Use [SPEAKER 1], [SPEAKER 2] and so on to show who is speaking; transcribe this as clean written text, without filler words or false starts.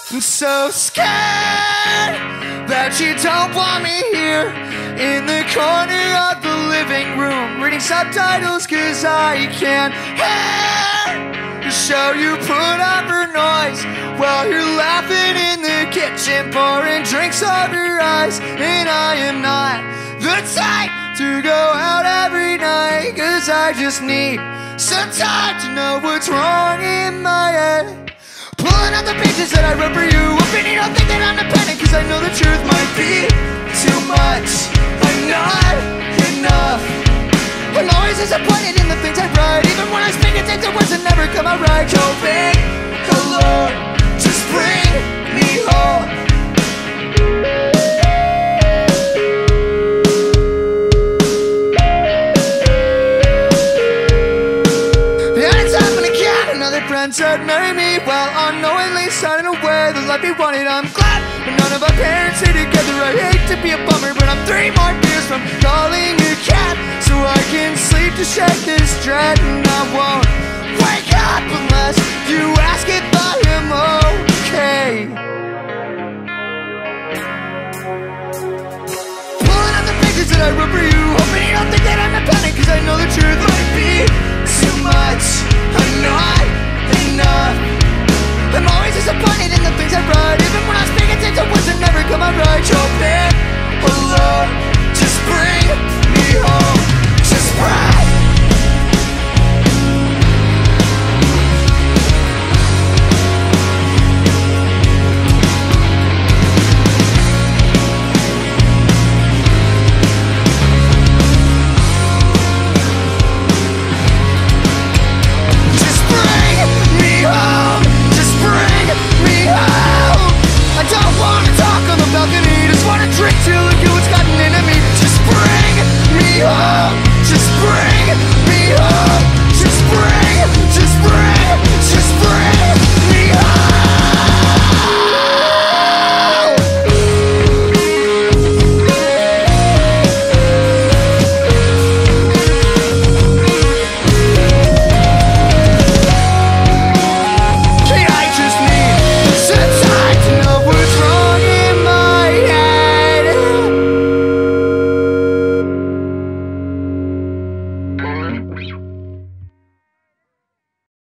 [SPEAKER 1] I'm so scared that you don't want me here in the corner of the living room, reading subtitles cause I can't hear the show you put up for noise while you're laughing in the kitchen, pouring drinks over your eyes. And I am not the type to go out every night, cause I just need some time to know what's wrong in my head. Pulling out the pages that I wrote for you, hoping you don't think that I'm dependent, cause I know the truth might be too much. I'm not enough. I'm always disappointed in the things I write, even when I speak it into words that never come out right. Hoping, oh Lord, just bring me home. Friend said marry me while unknowingly signing away the life we wanted. I'm glad but none of our parents stay together. I hate to be a bummer, but I'm 3 more years from calling a cat so I can sleep to shake this dread. And I won't wake up unless you ask if I am okay. Pulling out the pages that I wrote for you, hoping you don't think that I'm dependent, cause I know the truth might be too much.